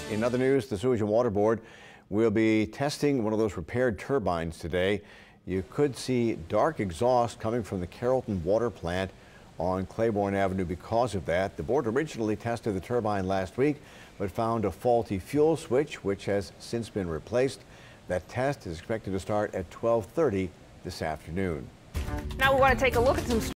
In other news, the Sewerage Water Board will be testing one of those repaired turbines today. You could see dark exhaust coming from the Carrollton water plant on Claiborne Avenue because of that. The board originally tested the turbine last week, but found a faulty fuel switch, which has since been replaced. That test is expected to start at 12:30 this afternoon. Now we want to take a look at some